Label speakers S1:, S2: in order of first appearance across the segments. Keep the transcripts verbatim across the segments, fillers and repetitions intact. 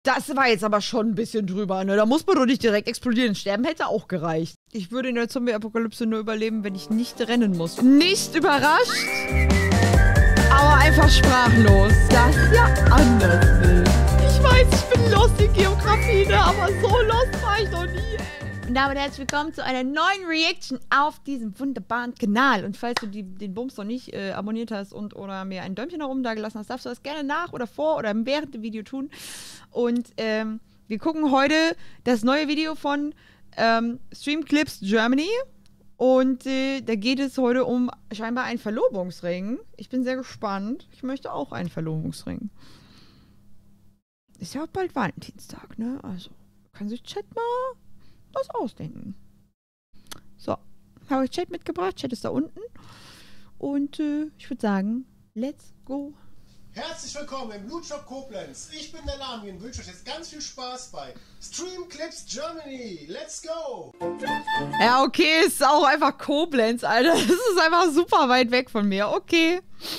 S1: Das war jetzt aber schon ein bisschen drüber, ne? Da muss man doch nicht direkt explodieren. Sterben hätte auch gereicht. Ich würde in der Zombie-Apokalypse nur überleben, wenn ich nicht rennen muss. Nicht überrascht, aber einfach sprachlos. Das ist ja anders, ne? Ich weiß, ich bin lost in Geografie, ne? Aber so lost war ich noch nie, ey. Und damit herzlich willkommen zu einer neuen Reaction auf diesem wunderbaren Kanal. Und falls du die, den Bums noch nicht äh, abonniert hast und oder mir ein Däumchen nach oben da gelassen hast, darfst du das gerne nach oder vor oder während dem Video tun. Und ähm, wir gucken heute das neue Video von ähm, Streamclips Germany. Und äh, da geht es heute um scheinbar einen Verlobungsring. Ich bin sehr gespannt. Ich möchte auch einen Verlobungsring. Ist ja auch bald Valentinstag, ne? Also kann sich Chat mal was ausdenken. So, habe ich Chat mitgebracht. Chat ist da unten. Und äh, ich würde sagen, let's go.
S2: Herzlich willkommen im Lootshop Koblenz. Ich bin der Lami und wünsche euch jetzt ganz viel Spaß bei Streamclips Germany. Let's go!
S1: Ja, okay, ist auch einfach Koblenz, Alter. Das ist einfach super weit weg von mir. Okay.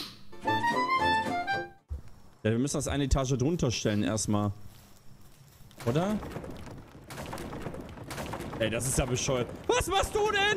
S3: Ja, wir müssen das eine Etage drunter stellen erstmal. Oder? Ey, das ist ja bescheuert. Was machst du denn?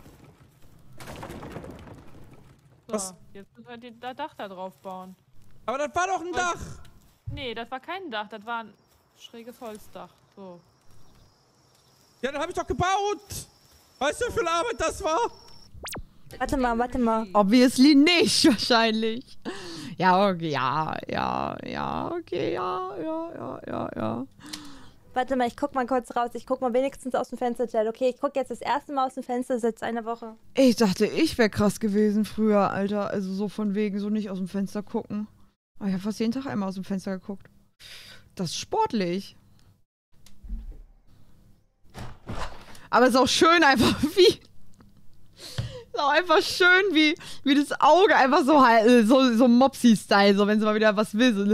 S4: So,
S3: Was?
S4: jetzt müssen wir das Dach da drauf bauen.
S3: Aber das war doch ein Dach.
S4: Nee, das war kein Dach, das war ein schräges Holzdach. So.
S3: Ja, dann hab ich doch gebaut. Weißt du, wie viel Arbeit das war?
S5: Warte mal, warte mal.
S1: Obviously nicht, wahrscheinlich. Ja, okay, ja, ja, ja, okay, ja, ja, ja, ja, ja.
S5: Warte mal, ich guck mal kurz raus. Ich guck mal wenigstens aus dem Fenster, Chat. Okay, ich guck jetzt das erste Mal aus dem Fenster seit einer Woche.
S1: Ich dachte, ich wäre krass gewesen früher, Alter. Also so von wegen, so nicht aus dem Fenster gucken. Aber ich habe fast jeden Tag einmal aus dem Fenster geguckt. Das ist sportlich. Aber es ist auch schön einfach, wie... ist auch einfach schön, wie, wie das Auge einfach so halt, so, so Mopsy-Style, so wenn sie mal wieder was will. So.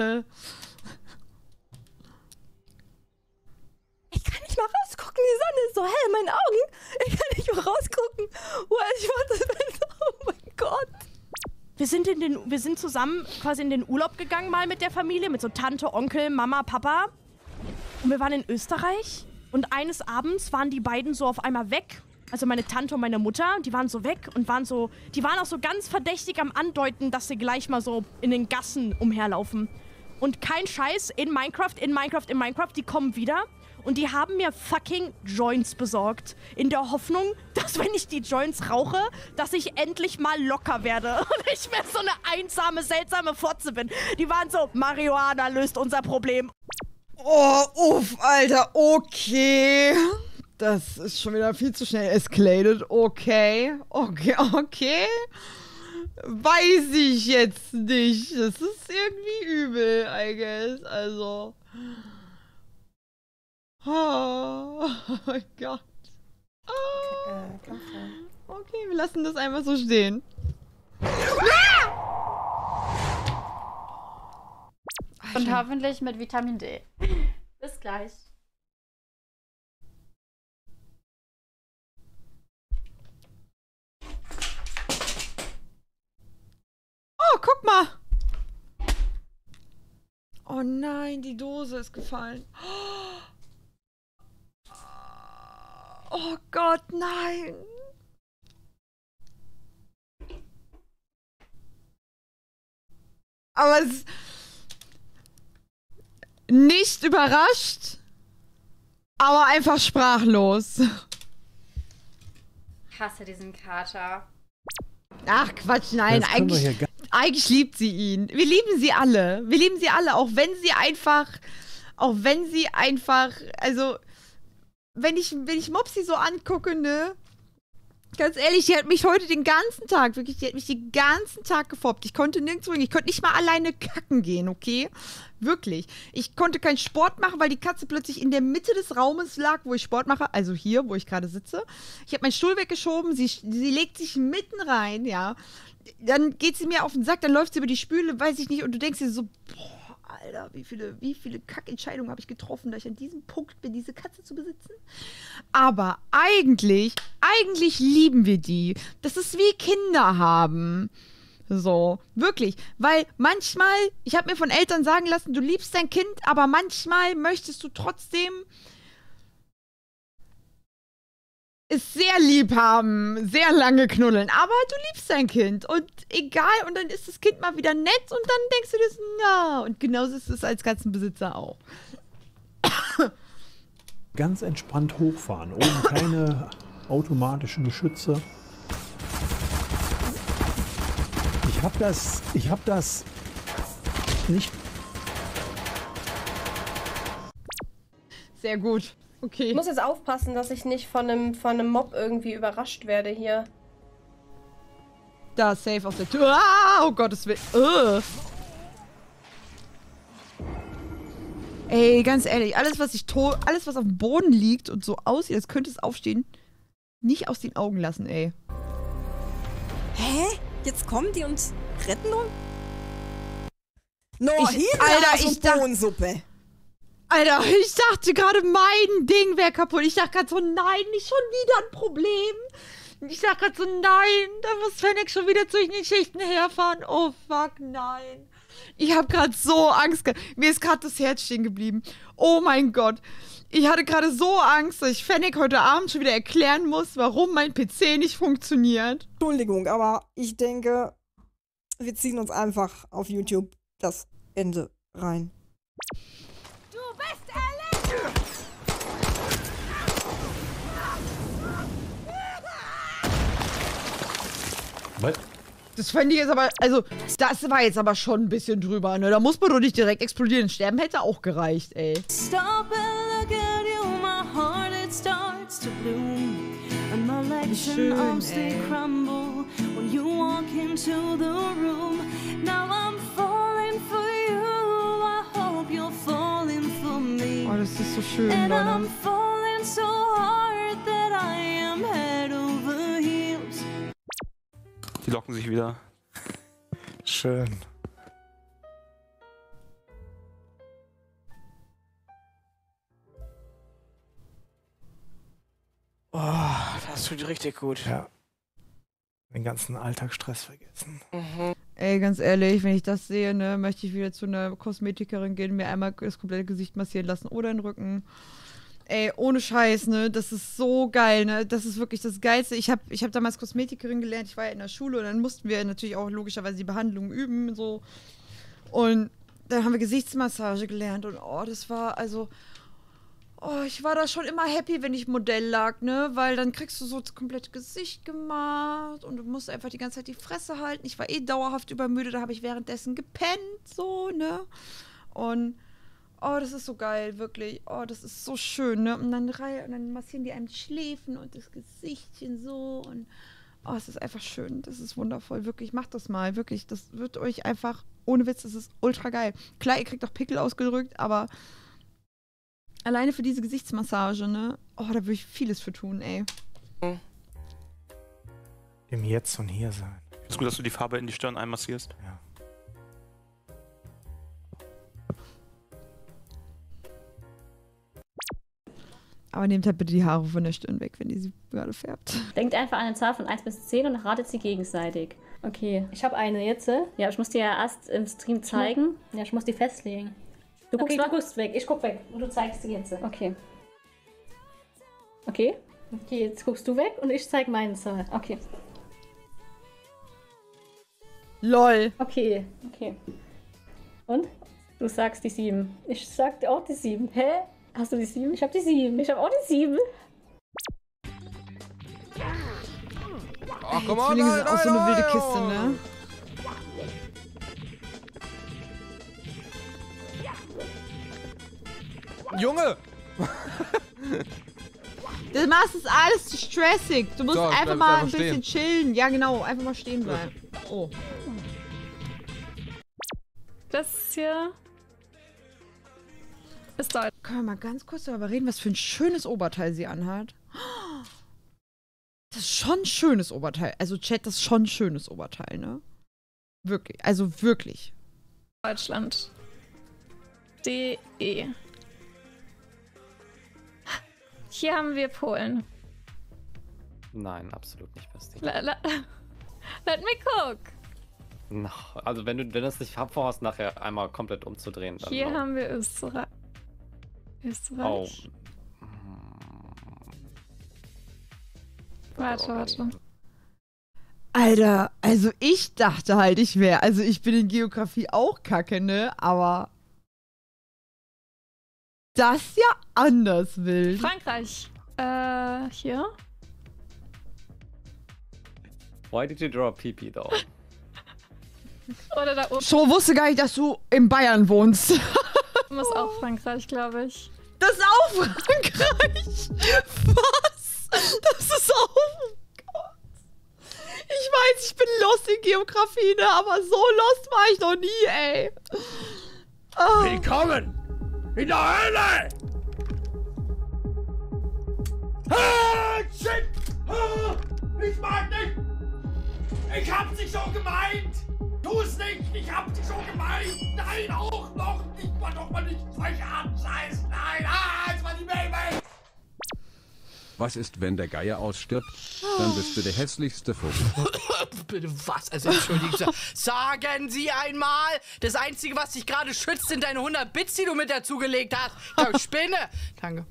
S5: Ich kann nicht mal rausgucken, die Sonne ist so hell in meinen Augen. Ich kann nicht mal rausgucken. Oh, ich mach das Fenster. Oh mein Gott. Wir sind, in den, wir sind zusammen quasi in den Urlaub gegangen mal mit der Familie, mit so Tante, Onkel, Mama, Papa. Und wir waren in Österreich und eines Abends waren die beiden so auf einmal weg. Also meine Tante und meine Mutter, die waren so weg und waren so, die waren auch so ganz verdächtig am Andeuten, dass sie gleich mal so in den Gassen umherlaufen. Und kein Scheiß, in Minecraft, in Minecraft, in Minecraft, die kommen wieder. Und die haben mir fucking Joints besorgt. In der Hoffnung, dass wenn ich die Joints rauche, dass ich endlich mal locker werde. Und ich mehr so eine einsame, seltsame Fotze bin. Die waren so, Marihuana löst unser Problem.
S1: Oh, uff, Alter, okay. Das ist schon wieder viel zu schnell escalated. Okay, okay, okay. Weiß ich jetzt nicht. Das ist irgendwie übel, I guess. Also... Oh, oh mein Gott. Oh. Okay, wir lassen das einfach so stehen.
S6: Und hoffentlich mit Vitamin D. Bis gleich.
S1: Oh, guck mal. Oh nein, die Dose ist gefallen. Oh Gott, nein. Aber es ist nicht überrascht, aber einfach sprachlos.
S6: Ich hasse diesen Kater.
S1: Ach Quatsch, nein, eigentlich, eigentlich liebt sie ihn. Wir lieben sie alle. Wir lieben sie alle, auch wenn sie einfach, auch wenn sie einfach, also, wenn ich, wenn ich Mopsi so angucke, ne, ganz ehrlich, die hat mich heute den ganzen Tag, wirklich, die hat mich den ganzen Tag gefoppt. Ich konnte nirgendwo hin, ich konnte nicht mal alleine kacken gehen, okay? Wirklich. Ich konnte keinen Sport machen, weil die Katze plötzlich in der Mitte des Raumes lag, wo ich Sport mache, also hier, wo ich gerade sitze. Ich habe meinen Stuhl weggeschoben, sie, sie legt sich mitten rein, ja. Dann geht sie mir auf den Sack, dann läuft sie über die Spüle, weiß ich nicht, und du denkst dir so, boah, Alter, wie viele, wie viele Kackentscheidungen habe ich getroffen, da ich an diesem Punkt bin, diese Katze zu besitzen. Aber eigentlich, eigentlich lieben wir die. Das ist wie Kinder haben. So, wirklich. Weil manchmal, ich habe mir von Eltern sagen lassen, du liebst dein Kind, aber manchmal möchtest du trotzdem es sehr lieb haben, sehr lange knuddeln, aber du liebst dein Kind und egal, und dann ist das Kind mal wieder nett und dann denkst du dir so, ja, und genauso ist es als Katzenbesitzer auch.
S7: Ganz entspannt hochfahren, oben keine automatischen Geschütze. Ich hab das, ich hab das nicht.
S1: Sehr gut. Okay.
S8: Ich muss jetzt aufpassen, dass ich nicht von einem, von einem Mob irgendwie überrascht werde hier.
S1: Da, safe auf der Tür. Ah, oh Gottes Willen. Uh. Ey, ganz ehrlich, alles, was ich to alles, was auf dem Boden liegt und so aussieht, als könnte es aufstehen, nicht aus den Augen lassen, ey.
S9: Hä? Jetzt kommen die und retten uns? No,
S1: ich,
S9: hier
S1: Alter, ich dachte,
S9: Bohnensuppe.
S1: Alter, ich dachte gerade, mein Ding wäre kaputt. Ich dachte gerade so, nein, nicht schon wieder ein Problem. Ich dachte gerade so, nein, da muss Fennec schon wieder durch die Schichten herfahren. Oh, fuck, nein. Ich habe gerade so Angst gehabt. Mir ist gerade das Herz stehen geblieben. Oh mein Gott. Ich hatte gerade so Angst, dass ich Fennec heute Abend schon wieder erklären muss, warum mein P C nicht funktioniert.
S9: Entschuldigung, aber ich denke, wir ziehen uns einfach auf YouTube das Ende rein.
S5: Du bist erledigt!
S7: Was?
S1: Das fand ich jetzt aber, also, das war jetzt aber schon ein bisschen drüber, ne? Da muss man doch nicht direkt explodieren. Sterben hätte auch gereicht, ey.
S10: Stop and look at you, my heart it starts to bloom. And my legs and arms they crumble when you walk into the room. Now I'm falling for you, I hope you're falling for me.
S1: Oh, das ist so schön,
S10: and
S1: Leute.
S10: I'm falling so hard that I am head over heels.
S11: Die locken sich wieder.
S12: Schön. Oh, das tut richtig gut. Ja. Den ganzen Alltagsstress vergessen.
S1: Mhm. Ey, ganz ehrlich, wenn ich das sehe, ne, möchte ich wieder zu einer Kosmetikerin gehen, mir einmal das komplette Gesicht massieren lassen oder den Rücken. Ey, ohne Scheiß, ne, das ist so geil, ne, das ist wirklich das Geilste. Ich habe ich hab damals Kosmetikerin gelernt, ich war ja in der Schule und dann mussten wir natürlich auch logischerweise die Behandlung üben, so. Und dann haben wir Gesichtsmassage gelernt und oh, das war, also, oh, ich war da schon immer happy, wenn ich Modell lag, ne, weil dann kriegst du so das komplette Gesicht gemacht und du musst einfach die ganze Zeit die Fresse halten. Ich war eh dauerhaft übermüdet, da habe ich währenddessen gepennt, so, ne, und oh, das ist so geil, wirklich. Oh, das ist so schön, ne? Und dann, und dann massieren die einem die Schläfen und das Gesichtchen so. Und oh, es ist einfach schön. Das ist wundervoll. Wirklich, macht das mal. Wirklich, das wird euch einfach, ohne Witz, das ist ultra geil. Klar, ihr kriegt auch Pickel ausgedrückt, aber alleine für diese Gesichtsmassage, ne? Oh, da würde ich vieles für tun, ey.
S12: Im Jetzt und Hier sein.
S11: Ist gut, dass du die Farbe in die Stirn einmassierst.
S12: Ja.
S1: Aber nehmt halt bitte die Haare von der Stirn weg, wenn ihr sie gerade färbt.
S13: Denkt einfach an eine Zahl von eins bis zehn und ratet sie gegenseitig. Okay. Ich habe eine jetzt. Ja, ich muss dir ja erst im Stream zeigen. Ja, ich muss die festlegen. Du guckst, okay, du guckst weg. Ich guck weg. Und du zeigst sie jetzt. Okay. Okay. Okay, jetzt guckst du weg und ich zeig meine Zahl. Okay.
S1: LOL.
S13: Okay. Okay. Und? Du sagst die sieben. Ich sag auch die sieben. Hä? Hast du die sieben? Ich hab die sieben. Ich hab auch die sieben.
S3: Ach, komm on,
S1: Zwillinge
S3: nein,
S1: sind auch so eine wilde Kiste, ne?
S3: Junge!
S1: Das machst ist alles zu stressig. Du musst
S3: So,
S1: einfach
S3: bleib
S1: mal ein
S3: einfach
S1: bisschen chillen. Ja, genau. Einfach mal stehen bleiben. Oh.
S5: Das hier ist da.
S1: Können wir mal ganz kurz darüber reden, was für ein schönes Oberteil sie anhat? Das ist schon ein schönes Oberteil. Also, Chat, das ist schon ein schönes Oberteil, ne? Wirklich. Also, wirklich.
S5: Deutschland. D E. Hier haben wir Polen.
S14: Nein, absolut nicht, Basti.
S5: La, la, let me cook.
S14: Na, also wenn du wenn das nicht vorhast, nachher einmal komplett umzudrehen. Dann
S15: Hier
S14: noch.
S15: haben wir Österreich. Österreich.
S14: Oh.
S15: Warte, warte.
S1: Alter, also ich dachte halt, ich wäre, also ich bin in Geografie auch kacke, ne? Aber das ist ja anders wild.
S15: Frankreich. Äh, hier?
S14: Why did you draw a pee-pee though?
S15: Oder da oben.
S1: So wusste gar nicht, dass du in Bayern wohnst.
S15: Das ist auch Frankreich, glaube ich.
S1: Das ist auch Frankreich. Was? Das ist auch... Oh Gott. Ich weiß, ich bin lost in Geografie, ne? Aber so lost war ich noch nie, ey. Oh.
S3: Willkommen in der Hölle! Ah, shit! Ah, ich mag nicht! Ich hab's nicht so gemeint! Tu's nicht! Ich hab dich so gemeint! Nein, auch noch nicht! Mal doch mal nicht solche Arten Scheiß! Nein! Ah, jetzt war die Baby!
S16: Was ist, wenn der Geier ausstirbt? Dann bist du der hässlichste Vogel.
S17: Bitte was? Also entschuldigen Sie. Sagen Sie einmal, das Einzige, was dich gerade schützt, sind deine hundert Bits, die du mit dazugelegt hast. Ich glaub, ich spinne. Danke.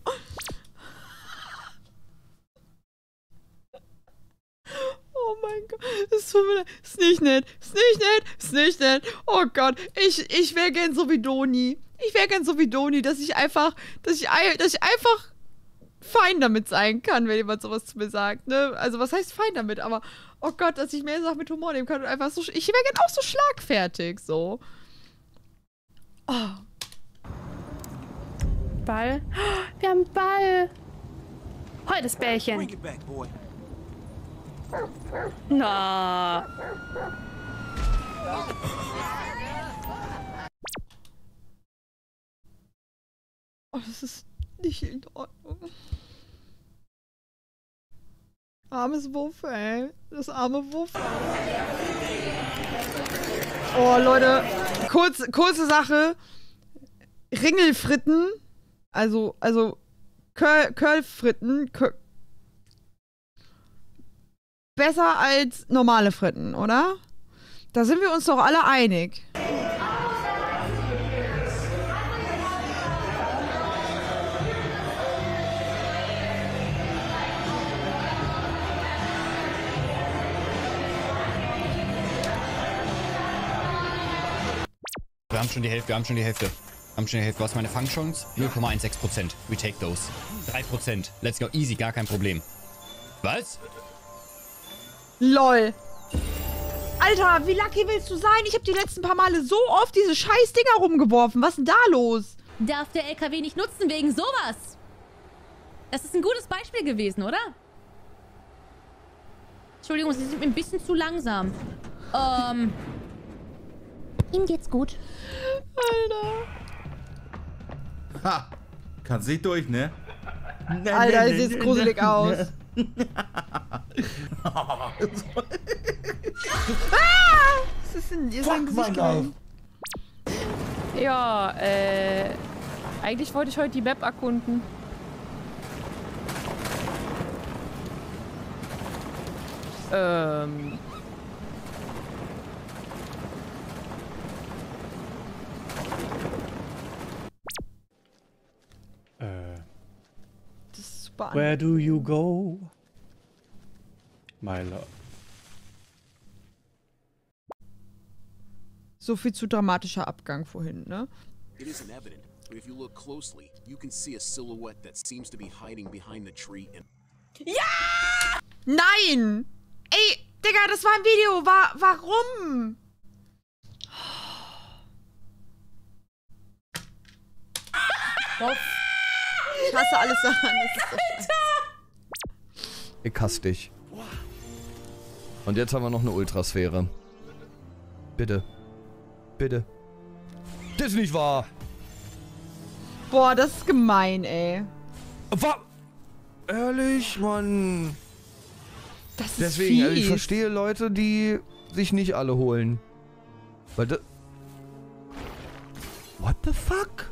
S1: Oh mein Gott, das tut mir leid. Ist nicht nett, ist nicht nett, ist nicht nett. Oh Gott, ich, ich wäre gern so wie Doni. Ich wäre gern so wie Doni, dass ich einfach, dass ich, dass ich einfach fein damit sein kann, wenn jemand sowas zu mir sagt, ne? Also was heißt fein damit, aber oh Gott, dass ich mehr Sachen mit Humor nehmen kann und einfach so, ich wäre gern auch so schlagfertig, so. Oh.
S15: Ball. Wir haben Ball. Heute ist Bärchen. Na.
S1: Oh, das ist nicht in Ordnung. Armes Wuff, ey. Das arme Wuff. Oh, Leute. Kurz, kurze Sache. Ringelfritten. Also, also, Curl, Curlfritten. Curl besser als normale Fritten, oder? Da sind wir uns doch alle einig.
S18: Wir haben schon die Hälfte, wir haben schon die Hälfte. Wir haben schon die Hälfte. Was ist meine Fangchance? null Komma sechzehn Prozent. We take those. drei Prozent. Let's go. Easy, gar kein Problem. Was?
S1: LOL. Alter, wie lucky willst du sein? Ich habe die letzten paar Male so oft diese scheiß Dinger rumgeworfen. Was ist denn da los?
S19: Darf der L K W nicht nutzen wegen sowas? Das ist ein gutes Beispiel gewesen, oder? Entschuldigung, Sie sind mir ein bisschen zu langsam. Ähm... Ihnen geht's gut.
S1: Alter.
S20: Ha! Kannst nicht durch, ne?
S1: Alter, das sieht gruselig aus.
S2: Ah!
S1: Was ist denn? Ihr seid Gesicht gehalten.
S4: Ja, äh... eigentlich wollte ich heute die Map erkunden. Ähm...
S7: Äh...
S1: Das ist super.
S7: Where do you go? My love.
S1: So viel zu dramatischer Abgang vorhin, ne?
S21: It isn't evident, but if you look closely, you can see a silhouette that seems to be hiding behind the tree and...
S1: Ja! Nein! Ey, Digga, das war ein Video. Wa warum? Ich hasse alles daran. Das ist so scheiße.
S22: Ich hasse dich. Und jetzt haben wir noch eine Ultrasphäre. Bitte. Bitte. Das ist nicht wahr.
S1: Boah, das ist gemein, ey.
S22: Was? Ehrlich, Mann.
S1: Das ist
S22: Deswegen,
S1: fies.
S22: also ich verstehe Leute, die sich nicht alle holen. Weil das... What the fuck?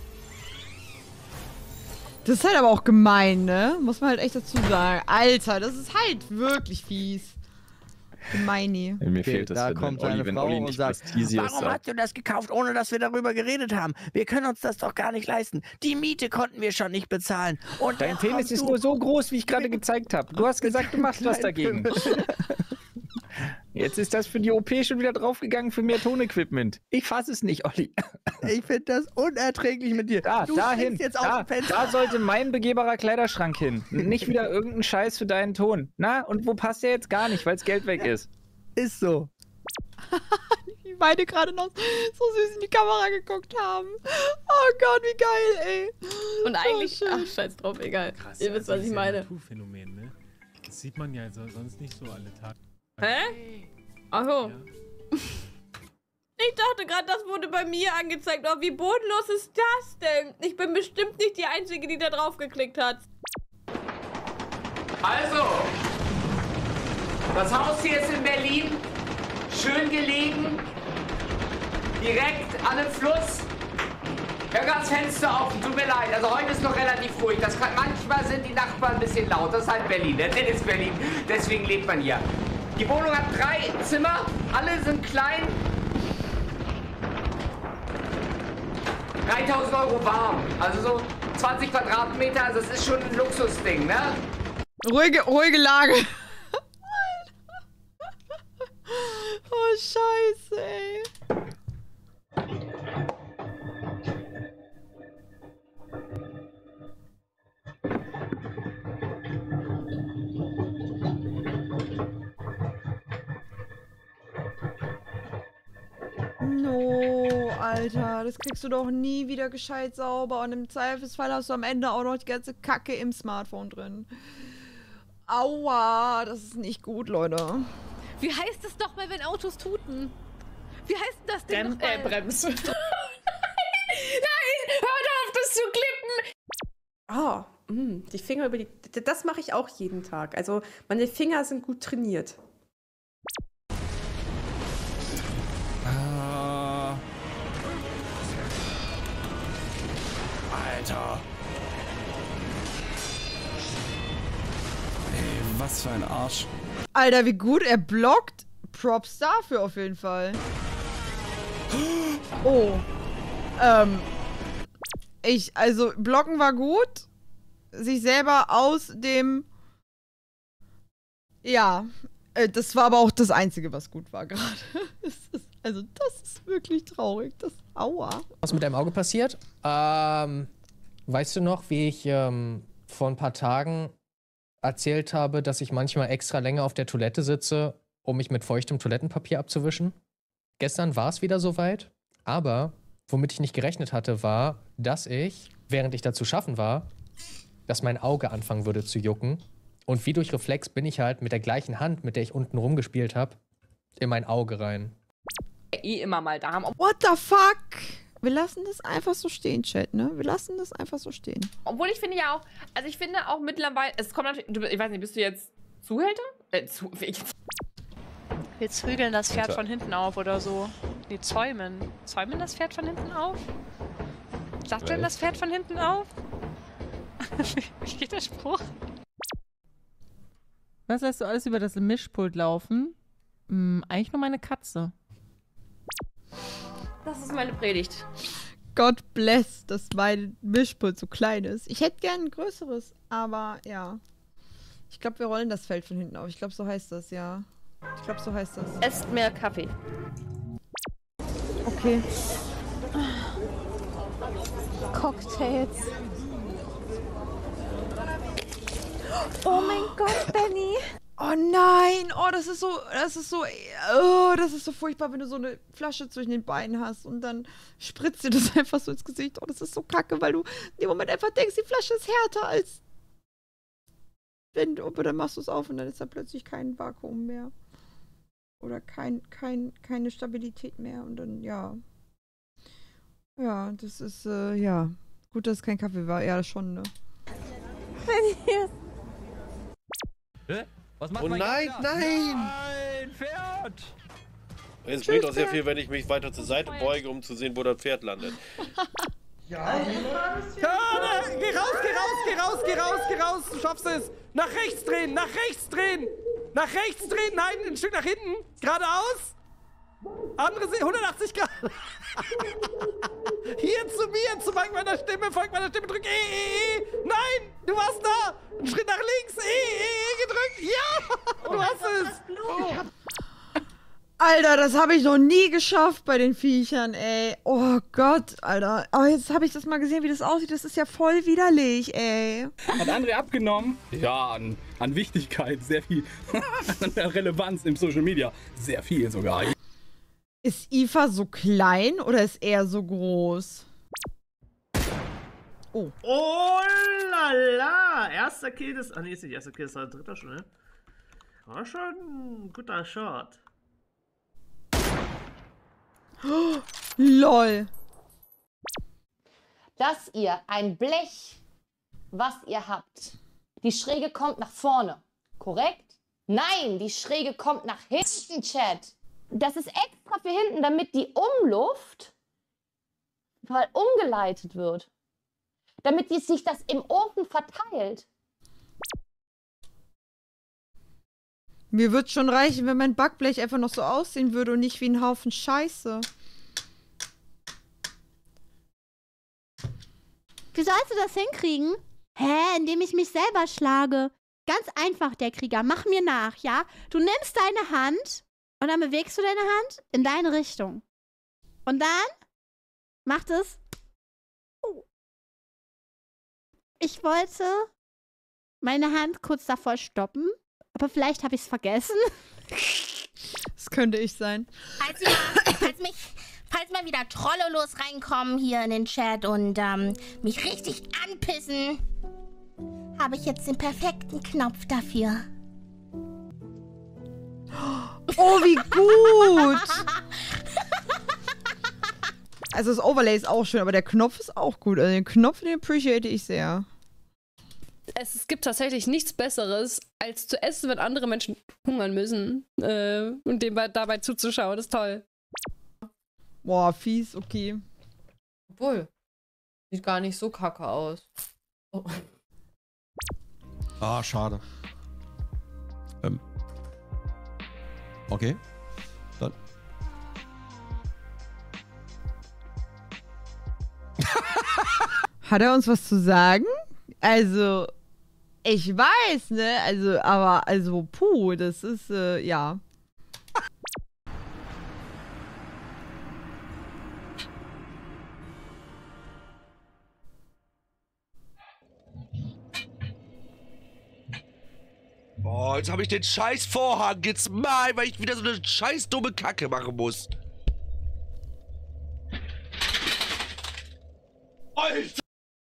S1: Das ist halt aber auch gemein, ne? Muss man halt echt dazu sagen. Alter, das ist halt wirklich fies. Gemeini.
S6: Mir fehlt das,
S8: da
S6: wenn
S8: kommt
S6: Olli,
S8: seine
S6: wenn
S8: Frau
S6: Olli
S8: und
S6: nicht
S8: sagt,
S6: Prestigious
S8: warum
S6: sagt.
S8: hast du das gekauft, ohne dass wir darüber geredet haben? Wir können uns das doch gar nicht leisten. Die Miete konnten wir schon nicht bezahlen. Und
S23: Dein Penis ist nur so groß, wie ich gerade gezeigt habe. Du hast gesagt, du machst was dagegen. Jetzt ist das für die O P schon wieder draufgegangen für mehr Tonequipment. Ich fasse es nicht, Olli.
S8: Ich finde das unerträglich mit dir.
S23: Da,
S8: du
S23: dahin.
S8: jetzt
S23: Da,
S8: aus dem Fenster.
S23: da sollte mein begehbarer Kleiderschrank hin. Nicht wieder irgendein Scheiß für deinen Ton. Na, und wo passt der jetzt gar nicht, weil das Geld weg ist?
S8: Ist so.
S1: Wie beide gerade noch so süß in die Kamera geguckt haben. Oh Gott, wie geil, ey.
S5: Und eigentlich,
S1: Oh,
S5: ach, scheiß drauf, egal.
S7: Krass,
S5: Ihr wisst,
S7: also
S5: was ich
S7: das ist ja ein
S5: meine.
S7: Naturphänomen, ne? Das sieht man ja so, sonst nicht so alle Tage.
S5: Hä? Ach so. Ich dachte gerade, das wurde bei mir angezeigt. Oh, wie bodenlos ist das denn? Ich bin bestimmt nicht die Einzige, die da drauf geklickt hat.
S3: Also, das Haus hier ist in Berlin, schön gelegen, direkt an dem Fluss. Ich habe das Fenster offen, tut mir leid. Also heute ist noch relativ ruhig. Das kann, manchmal sind die Nachbarn ein bisschen laut. Das ist halt Berlin, das ist Berlin. Deswegen lebt man hier. Die Wohnung hat drei Zimmer, alle sind klein. dreitausend Euro warm, also so zwanzig Quadratmeter, also das ist schon ein Luxusding, ne?
S1: Ruhige, ruhige Lage. Oh, scheiße, ey. No, Alter, das kriegst du doch nie wieder gescheit sauber und im Zweifelsfall hast du am Ende auch noch die ganze Kacke im Smartphone drin. Aua, das ist nicht gut, Leute.
S19: Wie heißt es doch mal, wenn Autos tuten? Wie heißt denn das denn
S5: Brem
S19: nochmal?
S5: äh, Brems. Nein, hört auf, das zu klippen! Oh, mh, die Finger über die... Das mache ich auch jeden Tag. Also, meine Finger sind gut trainiert.
S24: Alter. Ey, was für ein Arsch.
S1: Alter, wie gut er blockt. Props dafür auf jeden Fall. Oh. Ähm. Ich, also, blocken war gut. Sich selber aus dem... Ja. Äh, das war aber auch das Einzige, was gut war gerade. Also, das ist wirklich traurig. Das, aua.
S25: Was mit deinem Auge passiert? Ähm, weißt du noch, wie ich ähm, vor ein paar Tagen erzählt habe, dass ich manchmal extra länger auf der Toilette sitze, um mich mit feuchtem Toilettenpapier abzuwischen? Gestern war es wieder soweit, aber womit ich nicht gerechnet hatte, war, dass ich, während ich dazu schaffen war, dass mein Auge anfangen würde zu jucken. Und wie durch Reflex bin ich halt mit der gleichen Hand, mit der ich unten rumgespielt habe, in mein Auge rein.
S5: Eh immer mal da haben.
S1: What the fuck? Wir lassen das einfach so stehen, Chat, ne? Wir lassen das einfach so stehen.
S5: Obwohl ich finde ja auch, also ich finde auch mittlerweile, es kommt natürlich, du, ich weiß nicht, bist du jetzt Zuhälter? Äh, zu,
S4: Wir zügeln das Pferd
S5: Alter.
S4: von hinten auf oder so. Nee, zäumen. Zäumen das Pferd von hinten auf? Satteln das Pferd von hinten auf? Wie geht der Spruch?
S26: Was lässt du alles über das Mischpult laufen? Hm, eigentlich nur meine Katze.
S5: Das ist meine Predigt.
S1: God bless, dass mein Mischpult so klein ist. Ich hätte gern ein größeres, aber ja. Ich glaube, wir rollen das Feld von hinten auf. Ich glaube, so heißt das, ja. Ich glaube, so heißt das.
S5: Esst mehr Kaffee.
S1: Okay.
S19: Cocktails. Oh mein Gott, Benny.
S1: Oh nein, oh, das ist so, das ist so, oh, das ist so furchtbar, wenn du so eine Flasche zwischen den Beinen hast und dann spritzt dir das einfach so ins Gesicht. Oh, das ist so kacke, weil du in dem Moment einfach denkst, die Flasche ist härter als wenn du, aber dann machst du es auf und dann ist da plötzlich kein Vakuum mehr. Oder kein, kein, keine Stabilität mehr und dann, ja. Ja, das ist, äh, ja. Gut, dass es kein Kaffee war, ja, schon, ne?
S22: Hä? Was macht
S27: Oh
S22: mein
S27: nein,
S22: Gegner?
S27: nein!
S22: Nein, Pferd!
S27: Es
S22: Tschüss,
S27: bringt auch sehr
S22: Pferd.
S27: viel, wenn ich mich weiter zur Seite beuge, um zu sehen, wo das Pferd landet.
S3: Ja, geh raus, geh raus, geh raus, geh raus, geh raus, du schaffst es! Nach rechts drehen, nach rechts drehen! Nach rechts drehen, nein, ein Stück nach hinten. Geradeaus. Andere Seite, hundertachtzig Grad. Hier zu mir, zu folgt meiner Stimme, folgt meiner Stimme, drück E, E, E. Nein, du warst da. Ein Schritt nach links, E, E, E gedrückt. Ja, du hast es. Oh.
S1: Alter, das habe ich noch nie geschafft bei den Viechern, ey. Oh Gott, Alter. Aber jetzt habe ich das mal gesehen, wie das aussieht. Das ist ja voll widerlich, ey.
S6: Hat André abgenommen? Ja, an, an Wichtigkeit sehr viel. An Relevanz im Social Media sehr viel sogar.
S1: Ist I F A so klein oder ist er so groß? Oh.
S9: Oh la la! Erster Kill des... Ah ne, ist nicht erster Kill, ist der dritte schon, ne? War schon ein guter Shot.
S1: Oh, lol.
S10: Dass ihr ein Blech, was ihr habt, die Schräge kommt nach vorne, korrekt? Nein, die Schräge kommt nach hinten, Chat. Das ist extra für hinten, damit die Umluft weil umgeleitet wird. Damit die, sich das im Ofen verteilt.
S1: Mir würde schon reichen, wenn mein Backblech einfach noch so aussehen würde und nicht wie ein Haufen Scheiße.
S11: Wie sollst du das hinkriegen? Hä, indem ich mich selber schlage. Ganz einfach, der Krieger. Mach mir nach, ja? Du nimmst deine Hand und dann bewegst du deine Hand in deine Richtung. Und dann macht es. Oh. Ich wollte meine Hand kurz davor stoppen, aber vielleicht habe ich es vergessen.
S1: Das könnte ich sein.
S11: Falls, ihr, falls, mich, falls mal wieder Trolle los reinkommen hier in den Chat und ähm, mich richtig anpissen, habe ich jetzt den perfekten Knopf dafür.
S1: Oh, wie gut! Also das Overlay ist auch schön, aber der Knopf ist auch gut. Also den Knopf, den appreciate ich sehr.
S12: Es, es gibt tatsächlich nichts Besseres, als zu essen, wenn andere Menschen hungern müssen. Äh, und dem dabei zuzuschauen, das ist toll.
S1: Boah, fies, okay.
S13: Obwohl, sieht gar nicht so kacke aus. Oh.
S14: Ah, schade. Ähm. Okay. Dann.
S1: Hat er uns was zu sagen? Also, ich weiß, ne? Also, aber, also, puh, das ist, äh, ja.
S28: Boah, jetzt habe ich den scheiß Vorhang jetzt mal, weil ich wieder so eine scheiß dumme Kacke machen muss. Alter!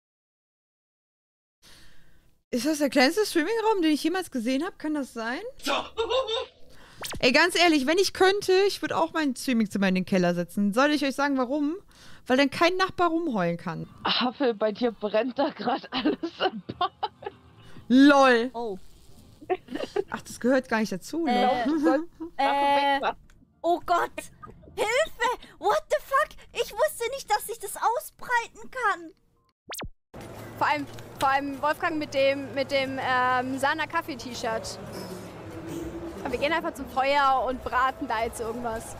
S1: Ist das der kleinste Streaming-Raum, den ich jemals gesehen habe? Kann das sein? Ey, ganz ehrlich, wenn ich könnte, ich würde auch mein Streamingzimmer in den Keller setzen. Soll ich euch sagen, warum? Weil dann kein Nachbar rumheulen kann.
S12: Haffel, bei dir brennt da gerade alles im Bad.
S1: LOL.
S11: Oh.
S1: Ach, das gehört gar nicht dazu,
S11: Äh,
S1: ne?
S11: äh, oh Gott! Hilfe! What the fuck? Ich wusste nicht, dass ich das ausbreiten kann.
S29: Vor allem, vor allem Wolfgang mit dem, mit dem ähm, Sana-Kaffee-T-Shirt. Wir gehen einfach zum Feuer und braten da jetzt irgendwas.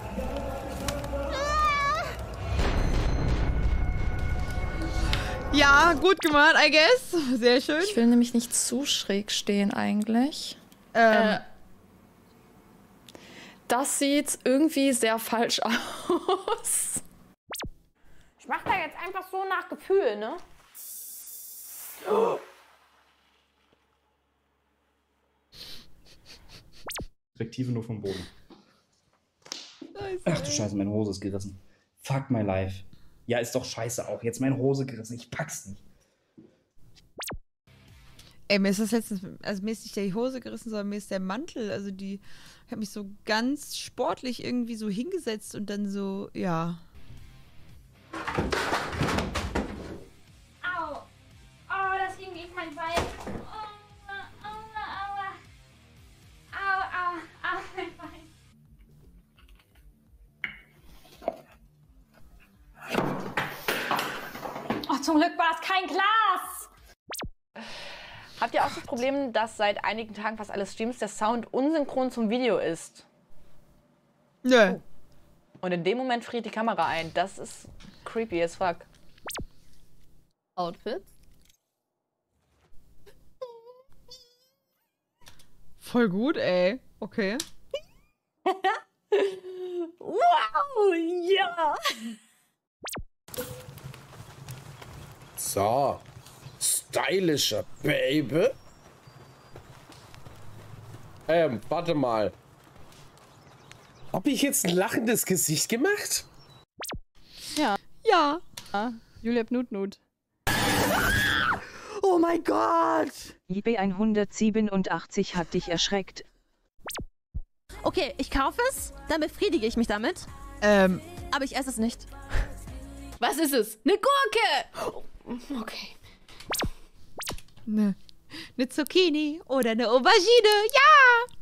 S1: Ja, gut gemacht, I guess. Sehr schön.
S30: Ich will nämlich nicht zu schräg stehen eigentlich.
S1: Ähm.
S30: Äh, das sieht irgendwie sehr falsch aus.
S29: Ich mach da jetzt einfach so nach Gefühl, ne?
S28: Oh.
S23: Perspektive nur vom Boden. Ach du Scheiße, meine Hose ist gerissen. Fuck my life. Ja, ist doch scheiße auch. Jetzt meine Hose gerissen. Ich pack's nicht.
S1: Ey, mir ist das letztens, also mir ist nicht die Hose gerissen, sondern mir ist der Mantel, also die hat mich so ganz sportlich irgendwie so hingesetzt und dann so, ja.
S29: Au! Oh, das ging gegen mein Bein. Oh, aua, aua. Au, au, au, mein Bein. Oh, zum Glück war es kein Glas.
S2: Habt ihr auch das Problem, dass seit einigen Tagen fast alle Streams der Sound unsynchron zum Video ist?
S1: Nö.
S2: Und in dem Moment friert die Kamera ein. Das ist creepy as fuck.
S30: Outfits?
S1: Voll gut, ey. Okay.
S30: Wow, ja.
S27: So. Stylischer Baby. Ähm, warte mal. Hab ich jetzt ein lachendes Gesicht gemacht?
S5: Ja.
S1: Ja.
S5: ja. Julia Nut-Nut.
S1: Oh mein Gott!
S7: I B hundertsiebenundachtzig hat dich erschreckt.
S5: Okay, ich kaufe es, dann befriedige ich mich damit.
S1: Ähm.
S5: Aber ich esse es nicht.
S30: Was ist es? Eine Gurke! Okay.
S1: Ne, ne Zucchini oder eine Aubergine, ja!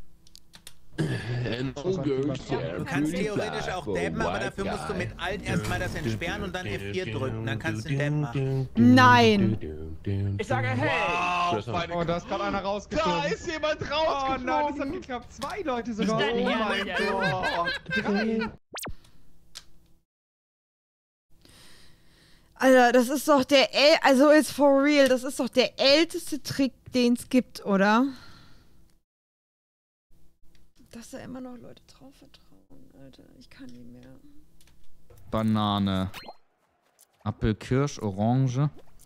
S8: Du kannst theoretisch auch dabben, aber dafür musst du mit Alt erstmal das entsperren und dann F vier drücken. Dann kannst du den Dab machen.
S1: Nein!
S8: Ich sage hey!
S15: Wow, oh, da ist gerade einer rausgeflogen. Da ist jemand rausgeflogen! Oh nein, das hat geklappt. Zwei Leute sogar. Oh mein Gott! Drei!
S1: Alter, das ist doch der El... Also jetzt for real, das ist doch der älteste Trick, den es gibt, oder? Dass da immer noch Leute drauf vertrauen, Alter. Ich kann nicht mehr.
S16: Banane. Apfel, Kirsch, Orange.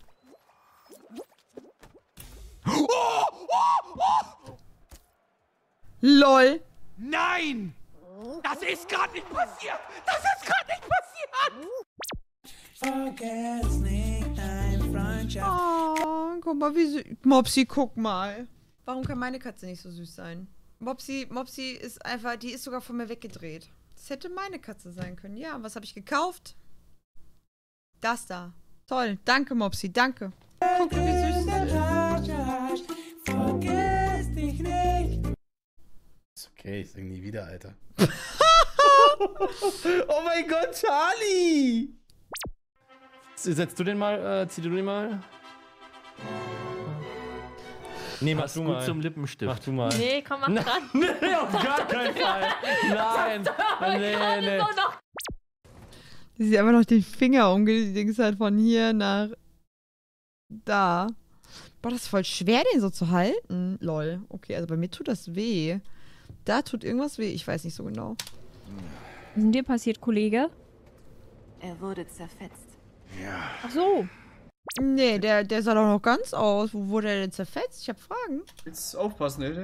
S3: Oh, oh, oh.
S1: LOL.
S3: Nein! Das ist gerade nicht passiert! Das ist gerade nicht passiert!
S8: Vergiss nicht dein Freundschaft.
S1: Oh, guck mal, wie süß. Mopsi, guck mal. Warum kann meine Katze nicht so süß sein? Mopsi, Mopsi ist einfach, die ist sogar von mir weggedreht. Das hätte meine Katze sein können. Ja, was habe ich gekauft? Das da. Toll. Danke, Mopsi, danke. Guck, wie süß das ist.
S8: Vergiss dich nicht.
S6: Ist okay, ich sing nie wieder, Alter.
S28: Oh mein Gott, Charlie!
S17: Setzt du den mal, äh, zieh du den mal? Nee, mach
S15: Passt
S17: du
S15: gut
S17: mal.
S15: zum Lippenstift.
S17: Mach du mal.
S30: Nee, komm, mach
S17: Na,
S30: dran.
S17: Nee, auf gar keinen Fall. Nein. Nee, nee.
S30: So noch.
S1: Die sieht einfach noch den Finger umgedings halt von hier nach da. Boah, das ist voll schwer, den so zu halten. Lol. Okay, also bei mir tut das weh. Da tut irgendwas weh. Ich weiß nicht so genau.
S19: Was ist denn dir passiert, Kollege?
S18: Er wurde zerfetzt.
S3: Ja.
S1: Ach so. Nee, der, der sah doch noch ganz aus. Wo wurde er denn zerfetzt? Ich hab Fragen.
S15: Jetzt aufpassen, ey.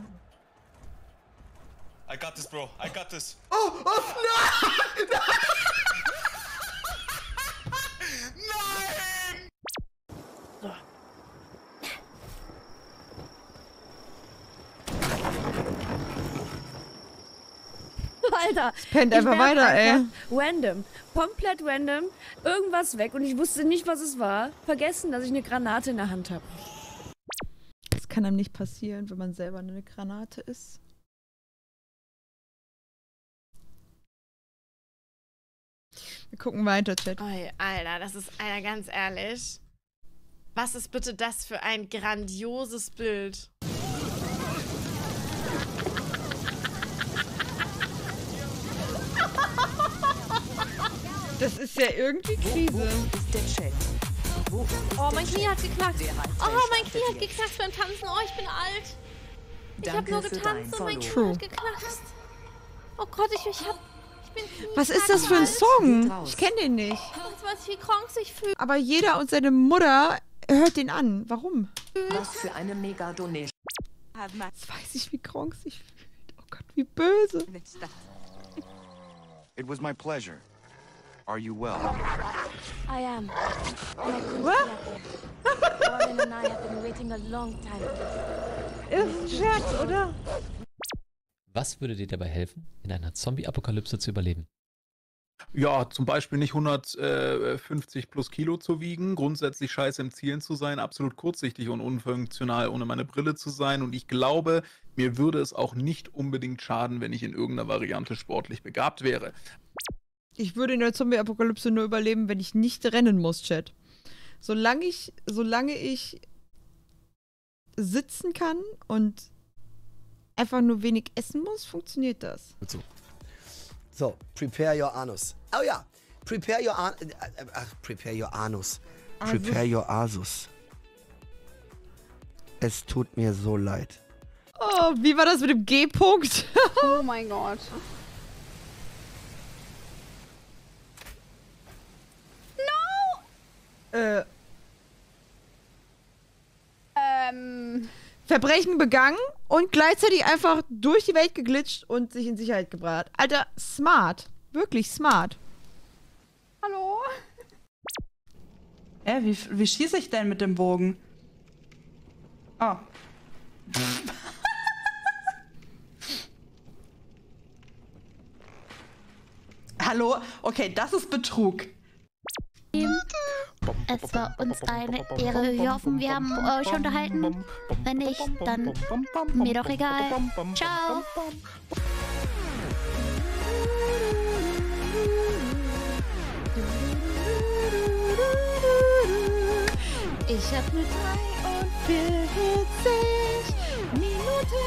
S20: I got this, bro. I got this.
S3: Oh, oh, nein! Nein!
S5: Alter.
S1: Pennt
S5: ich
S1: einfach
S5: werf
S1: weiter,
S5: einfach
S1: ey.
S5: Random. Komplett random. Irgendwas weg und ich wusste nicht, was es war. Vergessen, dass ich eine Granate in der Hand habe.
S1: Das kann einem nicht passieren, wenn man selber eine Granate ist. Wir gucken weiter, Chat.
S21: Oi, Alter, das ist, Alter, ganz ehrlich. Was ist bitte das für ein grandioses Bild?
S1: Das ist ja irgendwie Krise.
S21: Oh, mein Knie hat geknackt. Oh, mein Knie hat geknackt beim Tanzen. Oh, ich bin alt. Ich hab nur getanzt und mein Knie
S1: True.
S21: hat geknackt. Oh Gott, ich, ich hab... Ich bin
S1: Was ist das für ein Song? Ich kenne den nicht.
S21: Ich weiß, wie krank sich fühlt.
S1: Aber jeder und seine Mutter hört den an. Warum?
S18: Was für eine Mega-Donation.
S1: Jetzt weiß ich, wie Kronk sich fühlt. Oh Gott, wie böse.
S24: It was my pleasure. Are you well?
S21: I am. What? Warren and I have been waiting a long time.
S1: Ist Scherz, oder?
S31: Was würde dir dabei helfen, in einer Zombie-Apokalypse zu überleben?
S15: Ja, zum Beispiel nicht hundertfünfzig plus Kilo zu wiegen, grundsätzlich scheiße im Zielen zu sein, absolut kurzsichtig und unfunktional ohne meine Brille zu sein und ich glaube, mir würde es auch nicht unbedingt schaden, wenn ich in irgendeiner Variante sportlich begabt wäre.
S1: Ich würde in der Zombie-Apokalypse nur überleben, wenn ich nicht rennen muss, Chat. Solange ich, solange ich sitzen kann und einfach nur wenig essen muss, funktioniert das.
S4: So, so prepare your anus. Oh ja, prepare your an äh, ach, prepare your anus.
S1: Asus.
S4: Prepare your asus. Es tut mir so leid.
S1: Oh, wie war das mit dem G-Punkt?
S29: Oh mein Gott. No!
S1: Äh.
S29: Ähm.
S1: Verbrechen begangen und gleichzeitig einfach durch die Welt geglitscht und sich in Sicherheit gebracht. Alter, smart. Wirklich smart.
S29: Hallo?
S9: Hä, wie, wie schieße ich denn mit dem Bogen? Oh. Hallo? Okay, das ist Betrug.
S10: Es war uns eine Ehre. Wir hoffen, wir haben euch unterhalten. Wenn nicht, dann mir doch egal. Ciao.
S1: Ich hab nur dreiundvierzig Minuten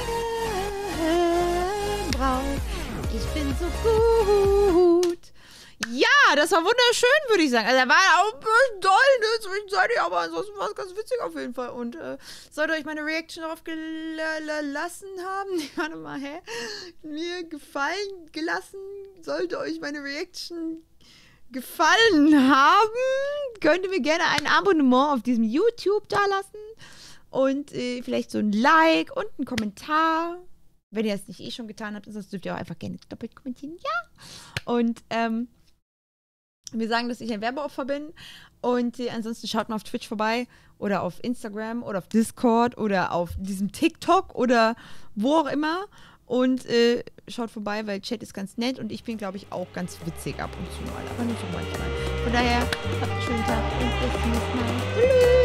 S1: gebraucht. Ich bin so gut. Ja, das war wunderschön, würde ich sagen. Also, er war auch ein bisschen doll, ne, zwischenzeitlich, aber ansonsten war es ganz witzig auf jeden Fall. Und äh, sollte euch meine Reaction darauf gelassen haben, warte mal, hä? Mir gefallen gelassen, sollte euch meine Reaction gefallen haben, könnt ihr mir gerne ein Abonnement auf diesem YouTube da lassen und äh, vielleicht so ein Like und einen Kommentar. Wenn ihr das nicht eh schon getan habt, sonst dürft ihr auch einfach gerne doppelt kommentieren. Ja. Und ähm, wir sagen, dass ich ein Werbeopfer bin. Und äh, ansonsten schaut mal auf Twitch vorbei oder auf Instagram oder auf Discord oder auf diesem TikTok oder wo auch immer. Und äh, schaut vorbei, weil Chat ist ganz nett und ich bin, glaube ich, auch ganz witzig ab und zu mal. Aber nicht so manchmal. Von daher, habt einen schönen Tag und bis zum nächsten Mal. Tschüss.